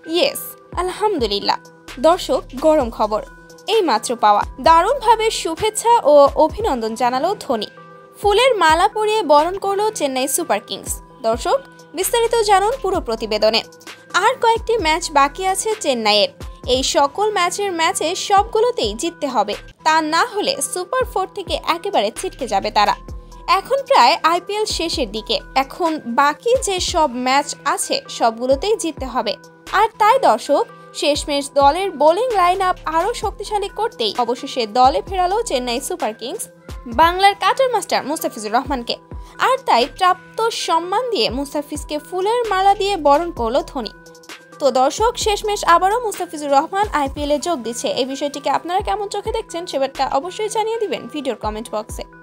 Yes, আলহামদুলিল্লাহ। দর্শক, গরম খবর এইমাত্র পাওয়া। দারুণভাবে শুভেচ্ছা ও অভিনন্দন জানালো ধোনি। ফুলের মালা পরিয়ে বরণ করলো চেন্নাই সুপার কিংস। দর্শক, বিস্তারিত জানুন পুরো প্রতিবেদনে। আর কয়েকটি ম্যাচ বাকি আছে চেন্নাইয়ের। এই সকল ম্যাচে সবগুলোতেই জিততে হবে। তা না হলে সুপার 4 থেকে একেবারে ছিটকে যাবে তারা। এখন প্রায় আইপিএল শেষের দিকে। এখন বাকি যে সব ম্যাচ আছে সবগুলোতেই জিততে হবে। আর তাই দর্শক, শেষমেশ দলের বোলিং লাইন আপ আরও শক্তিশালী করতেই অবশেষে দলে ফেরালো চেন্নাই সুপার কিংস বাংলার কাটার মাস্টার মুস্তাফিজুর রহমানকে। আর তাই প্রাপ্ত সম্মান দিয়ে মুস্তাফিজকে ফুলের মালা দিয়ে বরণ করলো ধোনি। তো দর্শক, শেষমেশ আবারও মুস্তাফিজুর রহমান আইপিএলে যোগ দিচ্ছে। এই বিষয়টিকে আপনারা কেমন চোখে দেখছেন সেটা অবশ্যই জানিয়ে দিবেন ভিডিওর কমেন্ট বক্সে।